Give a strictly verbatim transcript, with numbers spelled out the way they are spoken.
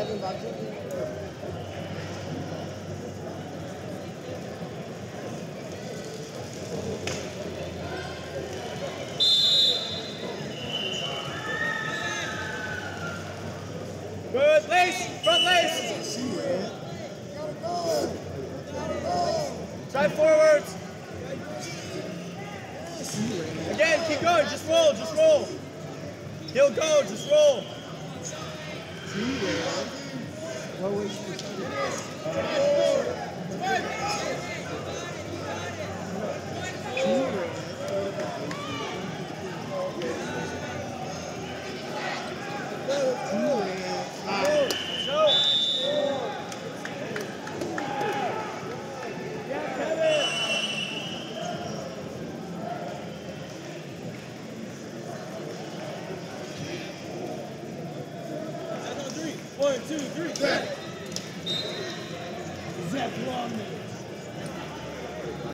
Good, lace, front lace. Side forwards. Again, keep going, just roll, just roll. He'll go, just roll. One, two, three, Zach! Zach Longman.